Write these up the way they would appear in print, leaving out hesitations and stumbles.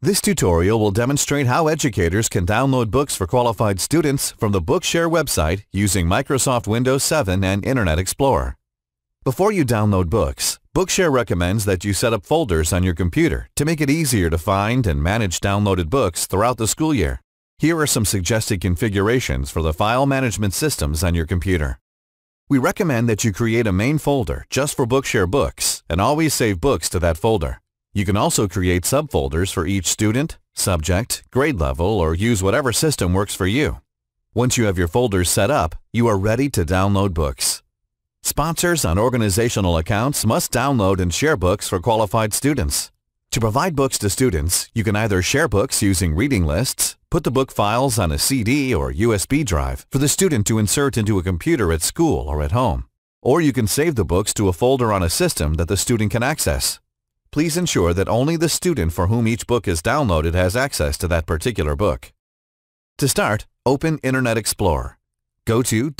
This tutorial will demonstrate how educators can download books for qualified students from the Bookshare website using Microsoft Windows 7 and Internet Explorer. Before you download books, Bookshare recommends that you set up folders on your computer to make it easier to find and manage downloaded books throughout the school year. Here are some suggested configurations for the file management systems on your computer. We recommend that you create a main folder just for Bookshare books and always save books to that folder. You can also create subfolders for each student, subject, grade level, or use whatever system works for you. Once you have your folders set up, you are ready to download books. Sponsors on organizational accounts must download and share books for qualified students. To provide books to students, you can either share books using reading lists, put the book files on a CD or USB drive for the student to insert into a computer at school or at home, or you can save the books to a folder on a system that the student can access. Please ensure that only the student for whom each book is downloaded has access to that particular book. To start, open Internet Explorer. Go to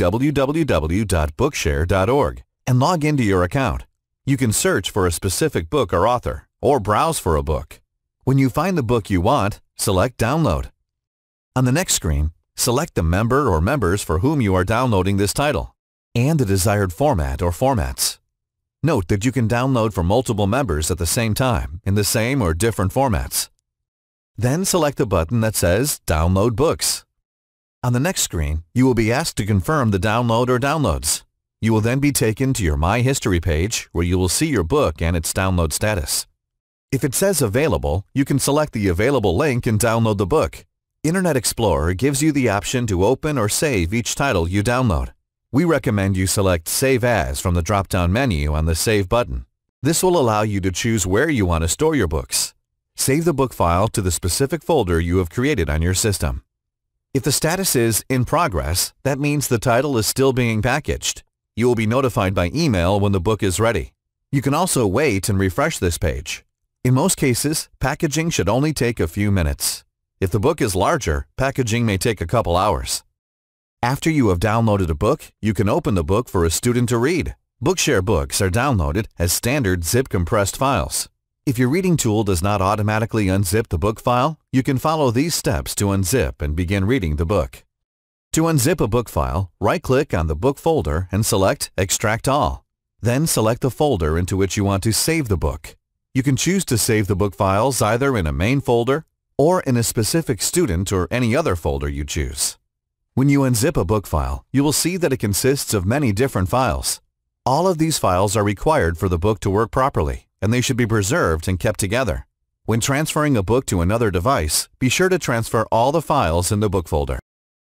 www.bookshare.org and log into your account. You can search for a specific book or author, or browse for a book. When you find the book you want, select Download. On the next screen, select the member or members for whom you are downloading this title, and the desired format or formats. Note that you can download for multiple members at the same time in the same or different formats. Then select the button that says Download Books. On the next screen, you will be asked to confirm the download or downloads. You will then be taken to your My History page where you will see your book and its download status. If it says Available, you can select the available link and download the book. Internet Explorer gives you the option to open or save each title you download. We recommend you select Save As from the drop-down menu on the Save button. This will allow you to choose where you want to store your books. Save the book file to the specific folder you have created on your system. If the status is In Progress, that means the title is still being packaged. You will be notified by email when the book is ready. You can also wait and refresh this page. In most cases, packaging should only take a few minutes. If the book is larger, packaging may take a couple hours. After you have downloaded a book, you can open the book for a student to read. Bookshare books are downloaded as standard zip compressed files. If your reading tool does not automatically unzip the book file, you can follow these steps to unzip and begin reading the book. To unzip a book file, right-click on the book folder and select Extract All. Then select the folder into which you want to save the book. You can choose to save the book files either in a main folder or in a specific student or any other folder you choose. When you unzip a book file, you will see that it consists of many different files. All of these files are required for the book to work properly, and they should be preserved and kept together. When transferring a book to another device, be sure to transfer all the files in the book folder.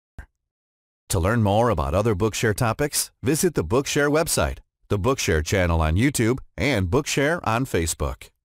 To learn more about other Bookshare topics, visit the Bookshare website, the Bookshare channel on YouTube, and Bookshare on Facebook.